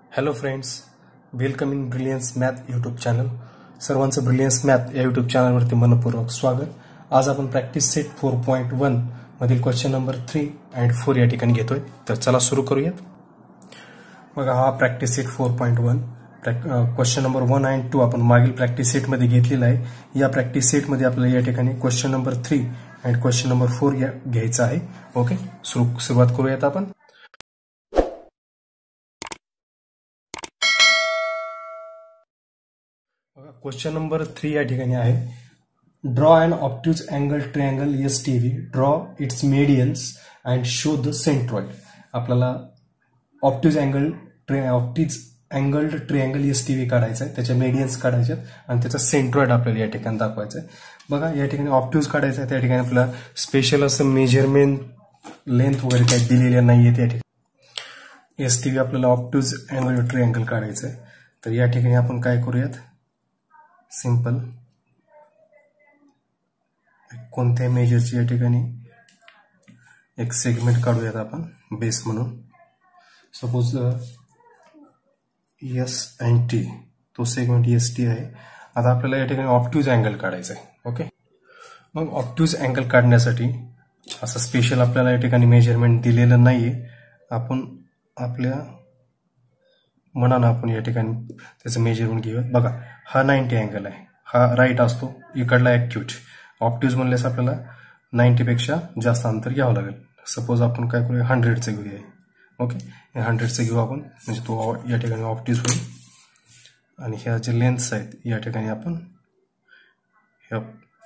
Hello friends, welcome in Brilliance Math YouTube channel. सर्वांचं Brilliance Math या YouTube चॅनलवरती मनपूर्वक स्वागत. आज आपण प्रॅक्टिस सेट 4.1 मधील क्वेश्चन नंबर 3 अँड 4 या ठिकाणी घेतोय. तर चला सुरू करूयात. बघा, हा practice set 4.1 question number 1 and 2 आपण मागील प्रॅक्टिस सेटमध्ये घेतलेला आहे. या प्रॅक्टिस सेटमध्ये आपल्याला या ठिकाणी question number 3 and question number 4 घ्यायचा आहे. ओके, सुरुवात करूयात आपण. क्वेश्चन नंबर 3 या ठिकाणी आहे, draw and obtuse angle triangle STV, draw its medians and show the centroid. आपल्याला ऑप्ट्यूज अँगल्ड ट्रायंगल एसटीव्ही काढायचा आहे, त्याच्या मेडियन्स काढायचे आणि त्याचा सेंट्रॉइड आपल्याला या ठिकाणी दाखवायचा आहे. बघा, या ठिकाणी ऑप्ट्यूज काढायचा आहे, त्या ठिकाणी आपल्याला स्पेशल असं मेजरमेंट लेंथ वगैरे काही दिलेल्या नाहीये. त्या ठिकाणी एसटीव्ही आपल्याला ऑप्ट्यूज अँगल ट्रायंगल काढायचं आहे. तर या ठिकाणी आपण काय करूयात, सिंपल कोणत्याही मेजरची या ठिकाणी एक सेगमेंट काढूयात आपण बेस म्हणून. सपोज एस अँड टी, तो सेगमेंट एस टी आहे. आता आपल्याला या ठिकाणी ऑप्ट्यूज अँगल काढायचा आहे. ओके, मग ऑप्ट्यूज अँगल काढण्यासाठी असं स्पेशल आपल्याला या ठिकाणी मेजरमेंट दिलेलं नाहीये. आपण आपल्या मनानं आपण या ठिकाणी त्याचं मेजरमेंट घेऊयात. बघा, हा 90 अँगल आहे, हा राईट असतो, इकडला ॲक्यूट. ऑप्ट्यूज म्हणल्यास आपल्याला 90 पेक्षा जास्त अंतर घ्यावं लागेल. सपोज आपण काय करूया, 100चं घेऊया. ओके, 100चं घेऊ आपण, म्हणजे तो या ठिकाणी ऑप्ट्यूज होईल. आणि ह्या जे लेन्थ्स आहेत या ठिकाणी आपण ह्या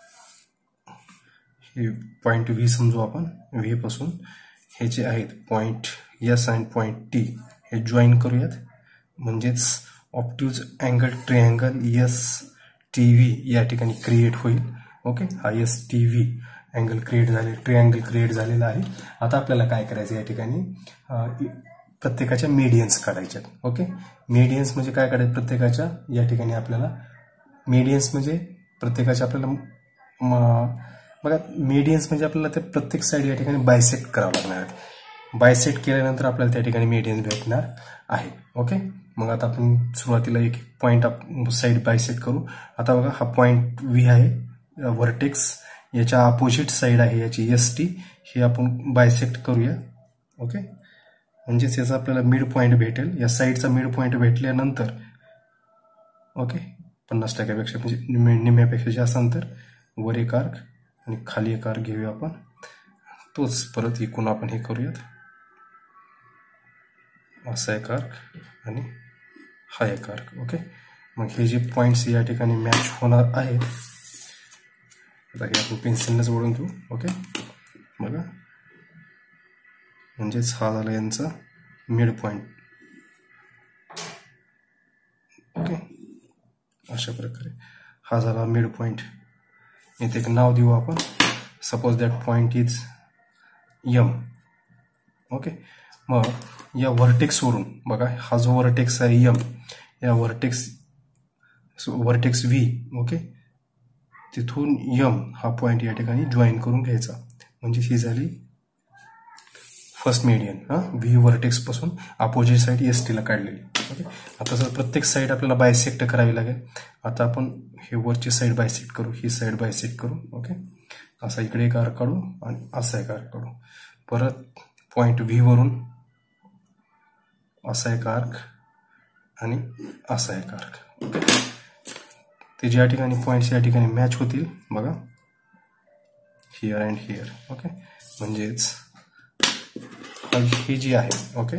हे पॉईंट व्ही समजू आपण. व्ही पासून हे जे आहेत point S and point T हे जॉईन करूयात, म्हणजेच obtuse angle triangle S T V या ठिकाणी क्रिएट होईल. ओके, हा S T V angle create झाले, ट्रायंगल क्रिएट झालेला आहे. आता आपल्याला काय करायचं, या ठिकाणी प्रत्येकाच्या मीडियन्स काढायच्या. ओके, मीडियन्स म्हणजे काय काढायचं, प्रत्येकाच्या या ठिकाणी आपल्याला मीडियन्स म्हणजे प्रत्येकाच्या आपल्याला बघा, मीडियन्स म्हणजे आपल्याला ते प्रत्येक साईड या ठिकाणी बायसेक्ट करावं लागणार आहे. बायसेक्ट केल्यानंतर आपल्याला त्या ठिकाणी मीडियन्स भेटणार आहे. ओके, मग आता आपण सुरुवातीला एक पॉईंट साईड बायसेक्ट करू. आता बघा, हा पॉईंट व्ही आहे, व्हर्टेक्स याच्या अपोजिट साईड आहे याची एस टी, हे आपण बायसेक्ट करूया. ओके, म्हणजेच याचा आपल्याला मिड पॉईंट भेटेल. या साईडचा मिड पॉईंट भेटल्यानंतर ओके 50% म्हणजे निम्म्यापेक्षा जास्त अंतर, वर एक आर्क आणि खाली एक आर्क घेऊया आपण. तोच परत इकून आपण हे करूयात, असा एक आर्क आणि हा एक आर्क. ओके, मग हे जे पॉइंट्स या ठिकाणी मॅच होणार आहेत, आता हे आपण पेन्सिलनंच ओढून घेऊ. ओके, बघा, म्हणजेच हा झाला यांचा मिड पॉइंट. ओके, अशा प्रकारे हा झाला मिड पॉइंट. इथे एक नाव देऊ आपण, suppose that point is M. Okay, मग या व्हर्टेक्सवरून बघा, हा जो व्हर्टेक्स आहे एम, या व्हर्टेक्स व्ही, ओके, तिथून एम हा पॉइंट या ठिकाणी जॉईन करून घ्यायचा, म्हणजे ही झाली फर्स्ट मीडियन. व्ही व्हर्टेक्स पासून अपोजिट साईड एस टीला काढलेली. ओके, आता सर प्रत्येक साईड आपल्याला बायसेक्ट करावी लागेल. आता आपण हे वरची साईड बायसेक्ट करू, ही साईड बायसेक्ट करू. ओके, असा इकडे एक आर्क काढू आणि असा एक आर्क काढू. परत पॉइंट व्ही वरून असा एक आर्क आणि असा एक आर्क. ओके, ते ज्या ठिकाणी पॉइंट्स या ठिकाणी मॅच होतील, बघा, हिअर अँड हिअर. ओके, म्हणजेच ही जी आहे, ओके,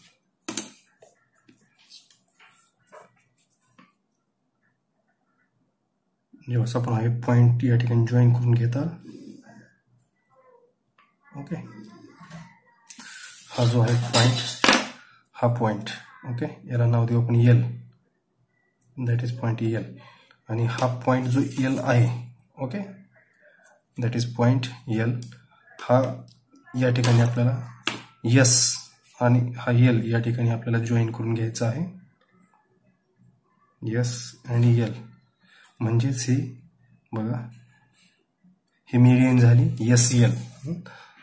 जेव्हा आपण हा पॉइंट या ठिकाणी जॉईन करून घेता. ओके, हा जो आहे पॉइंट, हा पॉइंट, ओके, याला नाव देऊ आपण L, that is point L. आणि हा पॉइंट जो एल आहे, okay, that is point L. हा या ठिकाणी आपल्याला एस आणि हा एल या ठिकाणी आपल्याला जॉईन करून घ्यायचा आहे. एस आणि एल म्हणजेच ही बघा, ही मीडियन झाली एस एल.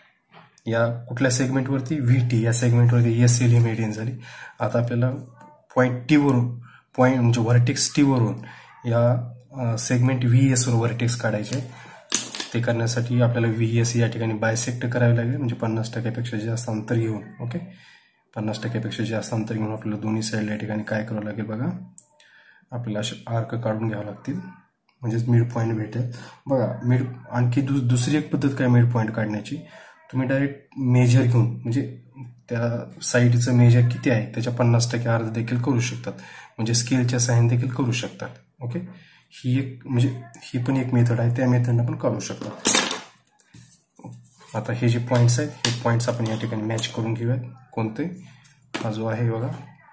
या कुठल्या सेगमेंटवरती, व्ही टी या सेगमेंटवरती एस एल ही मीडियन झाली. आता आपल्याला पॉईंट टी वरून पॉईंट म्हणजे व्हर्टेक्स टी वरून या सेगमेंट VS वर व्हर्टेक्स काढायचे. ते करण्यासाठी आपल्याला VS या ठिकाणी बायसेक्ट करावे लागेल, म्हणजे 50% जास्त अंतर घेऊन. ओके, 50% जास्त अंतर घेऊन आपल्याला दोन्ही साईडला या ठिकाणी काय करावं लागेल बघा, आपल्याला असे आर्क काढून घ्यावं लागतील, म्हणजेच मिड पॉईंट भेटेल. बघा आणखी दुसरी एक पद्धत काय मिड पॉईंट काढण्याची, तुम्ही डायरेक्ट मेजर घेऊन म्हणजे त्या साईडचं मेजर किती आहे त्याच्या 50% अर्ध देखील करू शकतात, म्हणजे स्केलच्या साहाय्याने देखील करू शकतात. ओके, ही एक म्हणजे ही पण एक मेथड आहे, त्या मेथडनं पण काढू शकतात. आता हे जे पॉईंट्स आहेत हे पॉईंट्स आपण या ठिकाणी मॅच करून घेऊयात. कोणते, हा जो आहे बघा,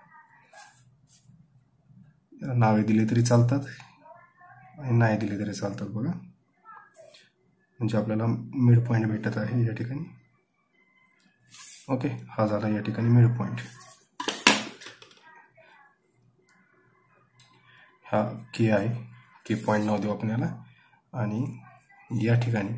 नावे दिली तरी चालतात आणि नाही दिले तरी चालतात बघा, म्हणजे आपल्याला मिड पॉईंट भेटत आहे या ठिकाणी. ओके, हा झाला या ठिकाणी मिड पॉईंट. हा के आहे, के पॉईंट नाव देऊ आपण याला. आणि या ठिकाणी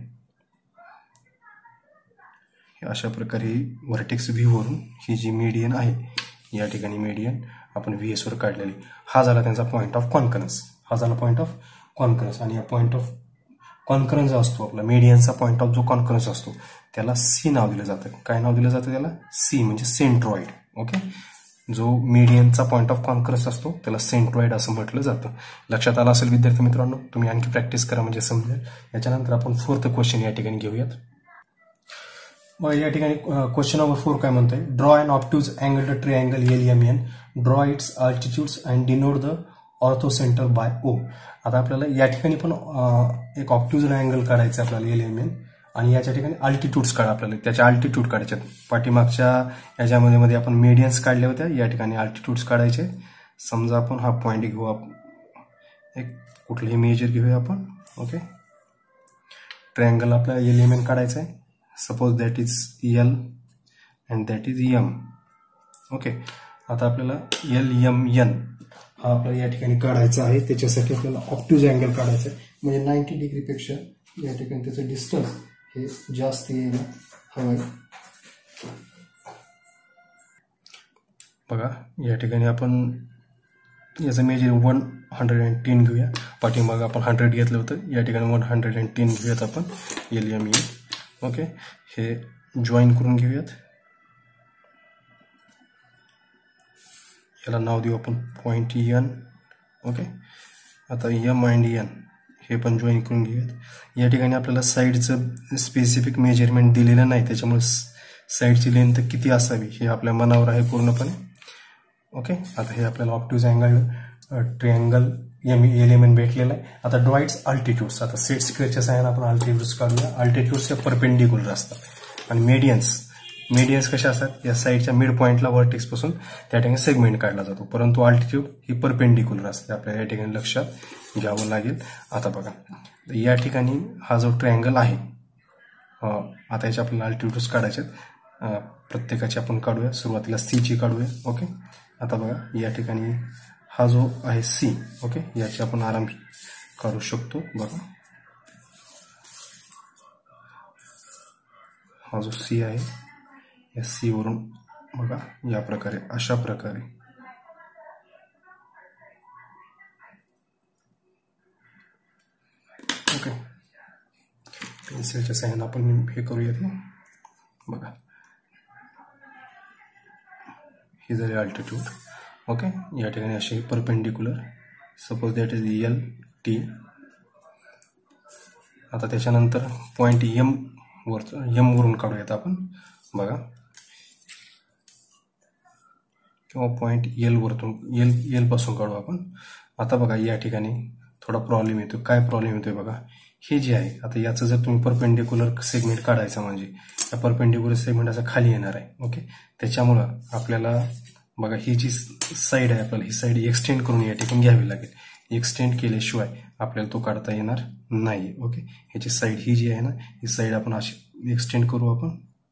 अशा प्रकारे व्हर्टेक्स व्ही वरून ही जी मीडियन आहे या ठिकाणी मीडियन आपण VS वर काढलेली, हा झाला त्यांचा पॉईंट ऑफ कॉन्करन्स. हा झाला पॉईंट ऑफ कॉन्करन्स. आणि या पॉईंट ऑफ कॉन्करन्स असतो आपला मीडियनचा पॉईंट ऑफ जो कॉन्करन्स असतो त्याला C नाव दिलं जातं. काय नाव दिलं जातं त्याला? C म्हणजे सेंट्रॉइड. ओके, जो मीडियनचा पॉईंट ऑफ कॉन्करन्स असतो त्याला सेंट्रॉइड असं म्हटलं जातं. लक्षात आलं असेल विद्यार्थी मित्रांनो, तुम्ही आणखी प्रॅक्टिस करा म्हणजे समजेल. याच्यानंतर आपण 4th क्वेश्चन या ठिकाणी घेऊयात. मग या ठिकाणी क्वेश्चन नंबर 4 काय म्हणतोय, draw and obtuse angle triangle LMN, draw its altitudes and denote the orthocentre by O. आता आपल्याला या ठिकाणी पण एक ऑब्ट्यूज अँगल काढायचं आपल्याला LMN, आणि याच्या ठिकाणी अल्टिट्यूड्स काढा आपल्याला, त्याच्या अल्टिट्यूड काढायचे. पाठीमागच्या याच्यामध्ये आपण मीडियन्स काढल्या होत्या, या ठिकाणी अल्टिट्यूड्स काढायचे. समजा आपण हा पॉईंट घेऊ, एक कुठलंही मेजर घेऊया आपण. ओके, ट्रायंगल आपल्याला LMN काढायचं आहे. Suppose that is L and that is M. Okay, आता आपल्याला LMN हा आपल्याला या ठिकाणी काढायचा आहे. त्याच्यासाठी आपल्याला ऑब्ट्यूज अँगल काढायचा आहे, म्हणजे 90 डिग्रीपेक्षा या ठिकाणी त्याचं डिस्टन्स हे जास्त यायला हवं. बघा या ठिकाणी आपण याचं मेजर 110 घेऊया. पाठीमाग आपण 100 घेतलं होतं, या ठिकाणी 110 घेऊयात आपण LMN. ओके, हे जॉईन करून घेऊयात. याला नाव देऊ आपण पॉईंट N. ओके, आता M अँड N हे पण जॉईन करून घेऊयात. या ठिकाणी आपल्याला साईडचं स्पेसिफिक मेजरमेंट दिलेलं नाही, त्याच्यामुळे साईडची लेंथ किती असावी हे आपल्या मनावर आहे पूर्णपणे. ओके, आता हे आपल्याला ऑब्ट्यूज अँगल ट्रायंगल LMN भेटलेला आहे. आता ड्रॉ इट्स अल्टिट्यूड्स, आता सेट स्क्वेअरच्या साहाय्याने आपण अल्टिट्यूड्स काढूया. अल्टिट्यूड्स हे परपेंडिक्युलर असतात आणि मीडियन्स कशा असतात, या साईडच्या मिड पॉईंटला व्हर्टेक्स पासून त्या ठिकाणी सेगमेंट काढला जातो, परंतु अल्टिट्यूड ही परपेंडिक्युलर असते. आपल्याला या ठिकाणी लक्षात घ्यावं लागेल. आता बघा या ठिकाणी हा जो ट्रायंगल आहे, आता याचे आपल्याला अल्टिट्यूड्स काढायचे. प्रत्येकाची आपण काढूया, सुरुवातीला C ची काढूया. ओके, आता बघा या ठिकाणी हा जो आहे C. ओके, याची आपण आराम काढू शकतो. बघा हा जो C आहे, या C वरून बघा या प्रकारे, अशा प्रकारे ओके, पेन्सिलच्या साहाय्याने आपण हे करूया. ते बघा ही झाली अल्टिट्यूड. ओके, या ठिकाणी असे perpendicular, suppose that is LT. आता त्याच्यानंतर पॉईंट M वरून काढूयात आपण. बघा, किंवा पॉईंट L पासून काढू आपण. आता बघा या ठिकाणी थोडा प्रॉब्लेम येतो. काय प्रॉब्लेम येतोय बघा, हे जे आहे आता याचं जर तुम्ही परपेंडिक्युलर सेगमेंट काढायचं म्हणजे या परपेंडिक्युलर सेगमेंट असं खाली येणार आहे. ओके, त्याच्यामुळं आपल्याला बघा ही जी साईड आहे आपल्याला ही साईड एक्सटेंड करून या ठिकाणी घ्यावी लागेल. एक्सटेंड केल्याशिवाय आपल्याला तो काढता येणार नाही. ओके, ह्याची साईड ही जी आहे ना, ही साईड आपण अशी एक्सटेंड करू. आपण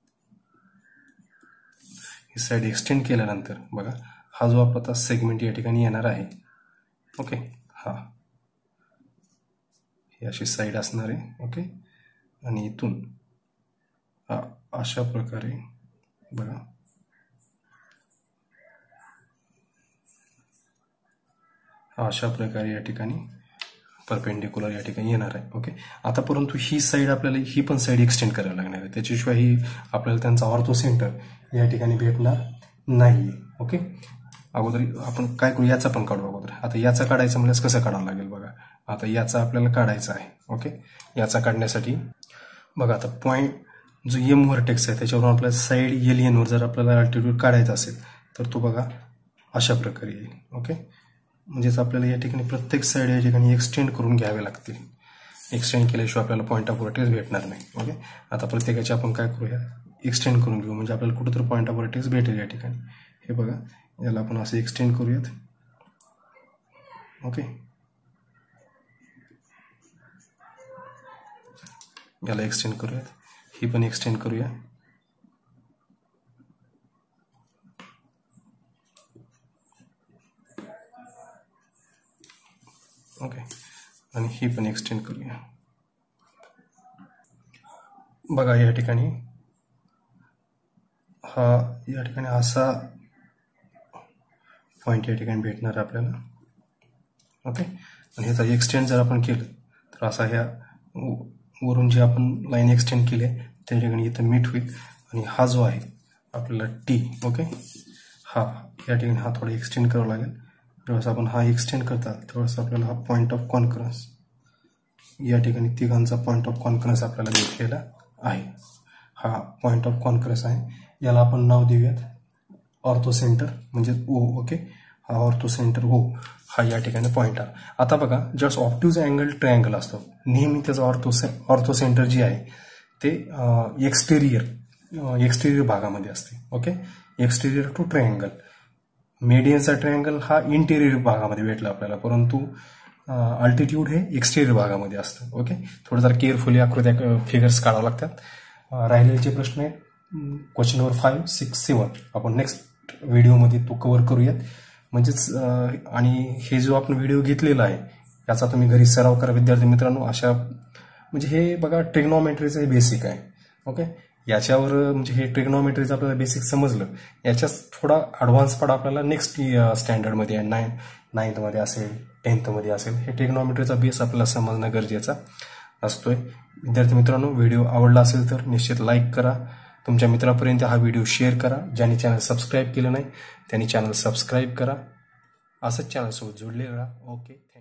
ही साईड एक्सटेंड केल्यानंतर बघा हा जो आपला सेगमेंट या ठिकाणी येणार आहे. ओके, हा ही अशी साईड असणार आहे. ओके, आणि इथून अशा प्रकारे बघा अशा प्रकारे या ठिकाणी परपेंडिक्युलर या ठिकाणी येणार आहे. ओके, आता परंतु ही साईड आपल्याला ही पण साईड एक्सटेंड करायला लागणार आहे, त्याच्याशिवाय ही आपल्याला त्यांचा ऑर्थो सेंटर या ठिकाणी भेटणार नाही. ओके, अगोदर आपण काय करू, याचा पण काढू अगोदर. आता याचा काढायचं म्हणजे कसं काढावं लागेल बघा. आता याचा आपल्याला काढायचा आहे. ओके, याचा काढण्यासाठी बघा आता पॉईंट जो एम व्हर्टेक्स आहे त्याच्यावरून आपल्याला साईड एलियनवर जर आपल्याला अल्टिट्यूड काढायचा असेल तर तो बघा अशा प्रकारे येईल. ओके, म्हणजेच आपल्याला या ठिकाणी प्रत्येक साईड या ठिकाणी एक्सटेंड करून घ्यावे लागतील. एक्सटेंड केल्याशिवाय आपल्याला पॉईंट ऑफ व्हर्टेक्स भेटणार नाही. ओके, आता प्रत्येकाचे आपण काय करूया, एक्सटेंड करून घेऊ, म्हणजे आपल्याला कुठेतरी पॉईंट ऑफ व्हर्टेक्स भेटेल या ठिकाणी. हे बघा, याला आपण असं एक्सटेंड करूयात. ओके, याला एक्सटेंड करूयात, ही पण एक्सटेंड करूया. ओके, आणि ही पण एक्सटेंड करूया. बघा या ठिकाणी हा या ठिकाणी असा पॉईंट या ठिकाणी भेटणार आपल्याला. ओके, आणि ह्याचा एक्सटेंड जर आपण केलं तर असा ह्या वरून जे आपण लाईन एक्सटेंड केली आहे त्या ठिकाणी इथं मीट होईल. आणि हा जो आहे आपल्याला टी, ओके, हा या ठिकाणी हा थोडा एक्सटेंड करावा लागेल. जेव्हा आपण हा एक्सटेंड करतात तेव्हा आपल्याला हा पॉईंट ऑफ कॉन्फरन्स या ठिकाणी तिघांचा पॉईंट ऑफ कॉन्फरन्स आपल्याला भेटलेला आहे. हा पॉईंट ऑफ कॉन्फरन्स आहे, याला आपण नाव देऊयात ऑर्थो सेंटर म्हणजे ओ. ओके, हा ऑर्थो सेंटर ओ हा या ठिकाणी पॉईंट आहे. आता बघा, जस्ट ऑप्टिव्ज अँगल ट्रायंगल असतो नेहमी त्याचा ऑर्थो सेंटर जे आहे ते एक्सटेरियर भागामध्ये असते. Okay, exterior to triangle. मेडियनचा ट्रायंगल हा इंटेरियर भागामध्ये भेटला आपल्याला, परंतु अल्टिट्यूड हे एक्सटेरियर भागामध्ये असतं. ओके, थोडं जरा केअरफुली आकृत्या फिगर्स काढावं लागतात. राहिलेले जे प्रश्न आहेत क्वेश्चन नंबर 5, 6, 7 आपण नेक्स्ट व्हिडिओमध्ये तो कव्हर करूयात. म्हणजेच आणि हे जो आपण व्हिडिओ घेतलेला आहे याचा तुम्ही घरी सराव करा विद्यार्थी मित्रांनो. अशा म्हणजे हे बघा ट्रिग्नॉमेट्रीचं हे बेसिक आहे. ओके, याच्यावर म्हणजे हे ट्रिग्नॉमेट्रीचं आपल्याला बेसिक समजलं, याच्यात थोडा ॲडव्हान्स पार्ट आपल्याला नेक्स्ट स्टँडर्डमध्ये आहे, 9th असेल, 10th असेल. हे ट्रिग्नॉमेट्रीचा बेस आपल्याला समजणं गरजेचा असतोय. विद्यार्थी मित्रांनो, व्हिडिओ आवडला असेल तर निश्चित लाईक करा, तुमच्या मित्रापर्यंत हा व्हिडिओ शेअर करा. ज्यांनी चॅनल सबस्क्राईब केलं नाही त्यांनी चॅनल सबस्क्राईब करा. असंच चॅनलसोबत जोडलेलं राहा. ओके.